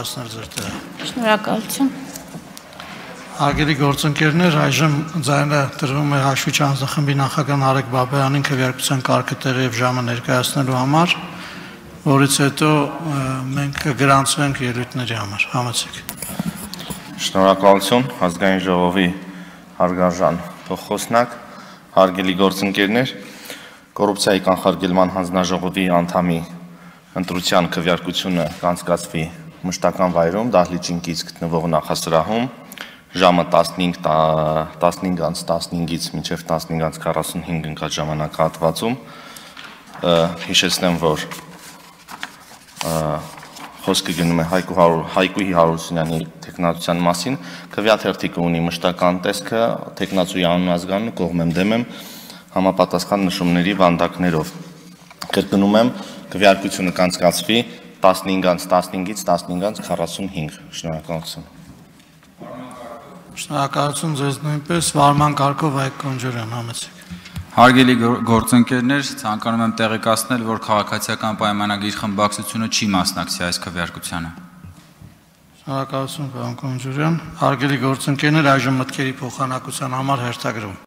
Շնորհակալություն։ Հարգելի գործընկերներ, այժմ ձայնը տրվում է հաշվիչ անձնախմբի նախագահ Նարեկ Բաբայանին քվեարկության կարգը տեղի եւ ժամը ներկայացնելու համար, որից հետո մենք կգրանցվենք ելույթների համար։ Համեցեք։ Շնորհակալություն ազգային ժողովի հարգարժան փոխխոսնակ, հարգելի գործընկերներ, կոռուպցիայի կանխարգելման հանձնաժողովի անդամի ընտրության քվեարկությունը կանցկացվի մշտական վայրում դահլիճինքից գտնվող նախասրահում ժամը 15:15-ից մինչև 15:45 ընկած ժամանակահատվածում հիշեցնեմ, որ խոսքը գնում է Հայկուհի Հարությունյանի տեխնացության մասին, քվեաթերթիկը ունի մշտական տեսքը, տեխնացուի անուն ազգանունը կողմ եմ դեմ եմ համապատասխան նշումների վանդակներով։ Կրկնում եմ, քվեարկությունը կանցկացվի 15:15-ից 15:45։ Շնորհակալություն։ Շնորհակալություն ձեզ նույնպես, վարման կարգով Հայկ Կոնջորյան, համեցեք։ Հարգելի գործընկերներ, ցանկանում եմ տեղեկացնել, որ քաղաքացիական պայմանագիր խմբակցությունը չի մասնակցի այս քվեարկությանը։ Շնորհակալություն, պարոն Կոնջորյան։ Հարգելի գործընկերներ, այժմ մտքերի փոխանակության համար հերթագրում։